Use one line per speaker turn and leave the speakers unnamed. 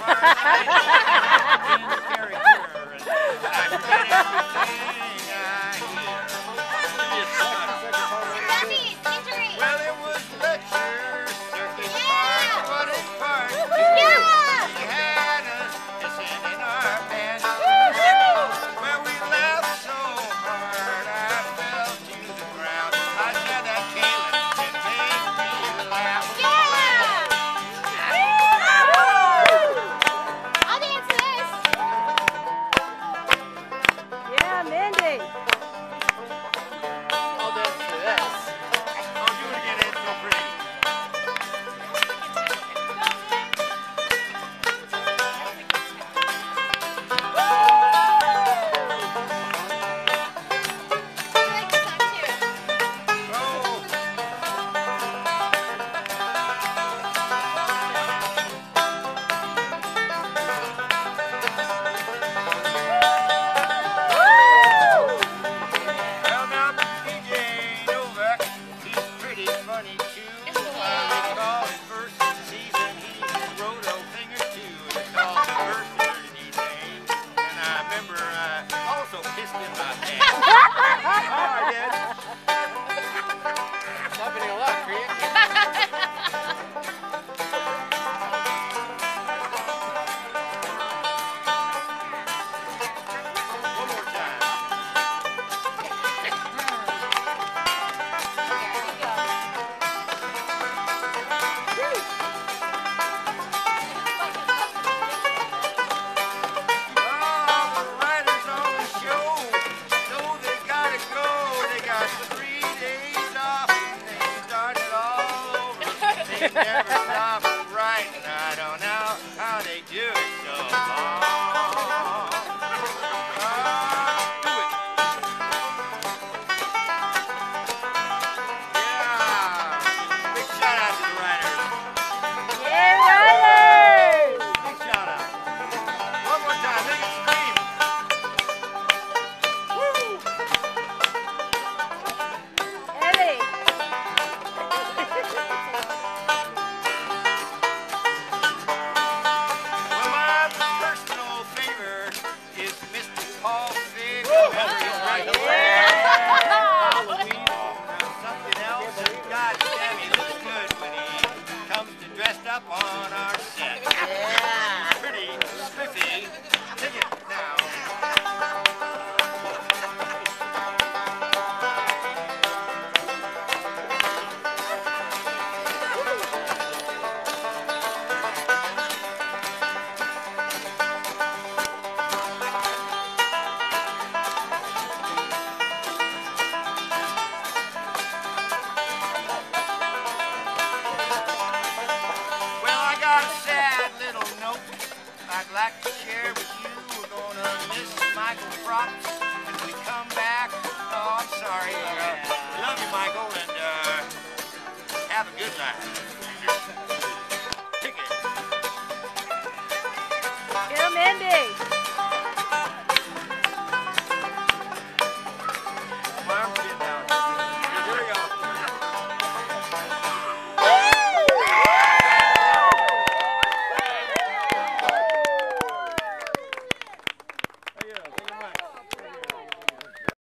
Mindy!
I'll dance to this.
Oh, do it again, it's so pretty. They never stop right, and I don't know how they do it so long. Do it. Yeah. Big shout out to the riders.
Yeah, riders!
Big shout out. One more time, make it scream.
Eddie!
Up on our set. Yeah. Pretty spiffy. Take it now. I'd like to share with you. We're gonna miss Michael Props when we come back. Oh, I'm sorry. Love you, Michael, and have a good night. Take it.
Go, Mindy!